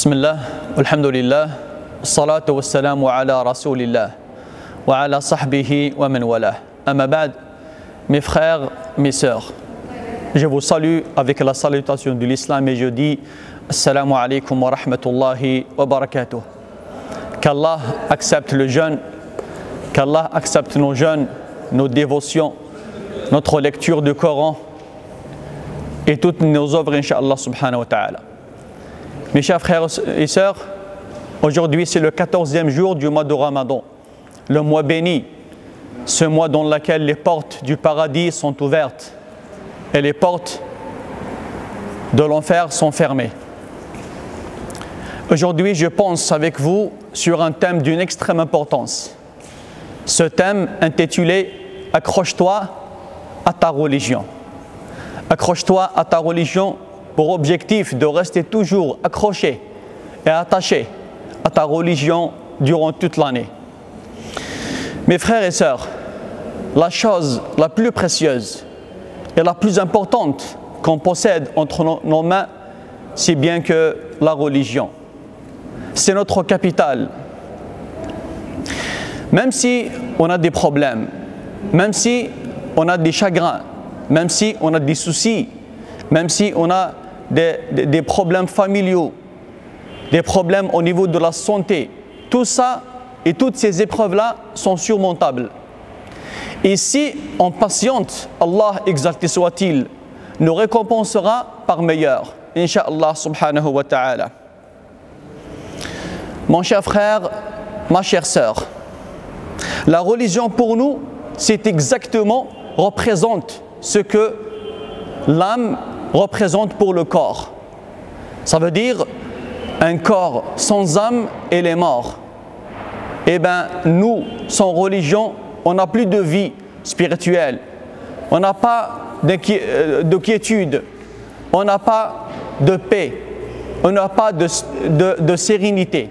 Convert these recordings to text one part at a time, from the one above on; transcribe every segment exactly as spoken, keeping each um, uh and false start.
Bismillah, alhamdulillah, salatu wassalamu ala rasulillah, wa ala sahbihi wa man wala. Amma ba'd, mes frères, mes sœurs, je vous salue avec la salutation de l'islam et je dis Assalamu alaikum wa rahmatullahi wa barakatuh. Qu'Allah accepte le jeûne, qu'Allah accepte nos jeûnes, nos dévotions, notre lecture du Coran et toutes nos œuvres, Inch'Allah subhanahu wa ta'ala. Mes chers frères et sœurs, aujourd'hui c'est le quatorzième jour du mois de Ramadan, le mois béni, ce mois dans lequel les portes du paradis sont ouvertes et les portes de l'enfer sont fermées. Aujourd'hui, je pense avec vous sur un thème d'une extrême importance. Ce thème intitulé « Accroche-toi à ta religion ». Accroche-toi à ta religion pour objectif de rester toujours accroché et attaché à ta religion durant toute l'année. Mes frères et sœurs, la chose la plus précieuse et la plus importante qu'on possède entre nos mains, c'est bien que la religion. C'est notre capital. Même si on a des problèmes, même si on a des chagrins, même si on a des soucis, même si on a des, des, des problèmes familiaux, des problèmes au niveau de la santé, tout ça et toutes ces épreuves-là sont surmontables. Et si on patiente, Allah exalté soit-il, nous récompensera par meilleur, Inch'Allah subhanahu wa ta'ala. Mon cher frère, ma chère sœur, la religion pour nous, c'est exactement, représente ce que l'âme représente pour le corps. Ça veut dire un corps sans âme, il est mort. Eh bien, nous, sans religion, on n'a plus de vie spirituelle. On n'a pas de quiétude. On n'a pas de paix. On n'a pas de, de, de sérénité.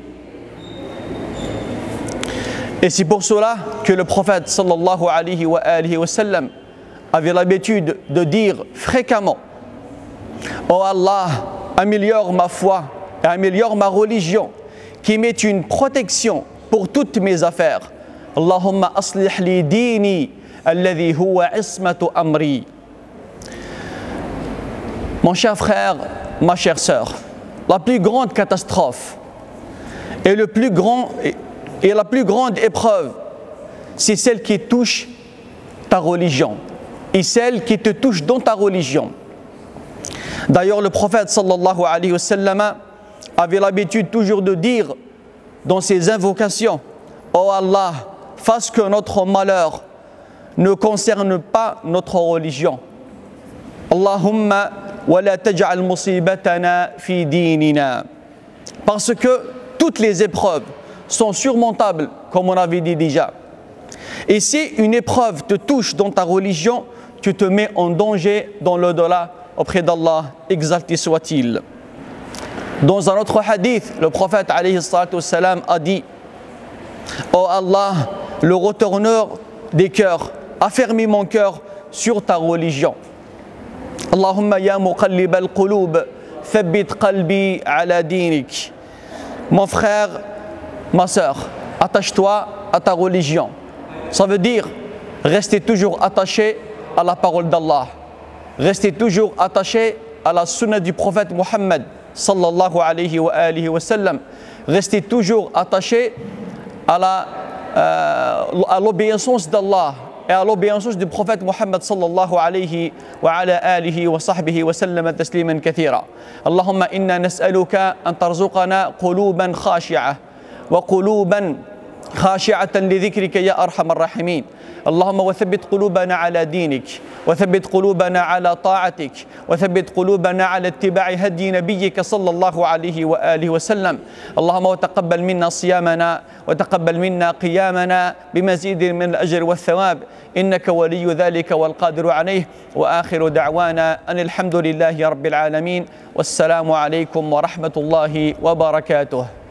Et c'est pour cela que le prophète sallallahu alayhi wa, alayhi wa sallam avait l'habitude de dire fréquemment: oh Allah, améliore ma foi et améliore ma religion, qui met une protection pour toutes mes affaires. Allahumma aslih li dini alladhi huwa ismatu amri. Mon cher frère, ma chère sœur, la plus grande catastrophe et, le plus grand, et la plus grande épreuve, c'est celle qui touche ta religion et celle qui te touche dans ta religion. D'ailleurs, le prophète sallallahu alayhi wa sallam avait l'habitude toujours de dire dans ses invocations: oh Allah, fasse que notre malheur ne concerne pas notre religion. Allahumma wa la taj'al musibatana fi dinina. Parce que toutes les épreuves sont surmontables, comme on avait dit déjà. Et si une épreuve te touche dans ta religion, tu te mets en danger dans l'au-delà auprès d'Allah, exalté soit-il. Dans un autre hadith, le prophète alayhi salatu wassalam a dit: oh Allah, le retourneur des cœurs, affermis mon cœur sur ta religion. Allahumma ya muqallib al-qulub, thabbit qalbi ala dinik. Mon frère, ma sœur, attache-toi à ta religion. Ça veut dire rester toujours attaché à la parole d'Allah. Rester toujours attaché à la sunna du prophète Muhammad sallallahu alayhi wa alihi wa sallam. Rester toujours attaché à la euh, à l'obéissance d'Allah et à l'obéissance du prophète Muhammad sallallahu alayhi wa ala alihi wa sahbihi wa sallam tasliman kathira. Allahumma inna nas'aluka an tarzuqana quluban khashi'ah wa quluban خاشعة لذكرك يا أرحم الراحمين. اللهم وثبت قلوبنا على دينك، وثبت قلوبنا على طاعتك، وثبت قلوبنا على اتباع هدي نبيك صلى الله عليه وآله وسلم. اللهم وتقبل منا صيامنا وتقبل منا قيامنا بمزيد من الأجر والثواب، إنك ولي ذلك والقادر عليه. وآخر دعوانا أن الحمد لله رب العالمين، والسلام عليكم ورحمة الله وبركاته.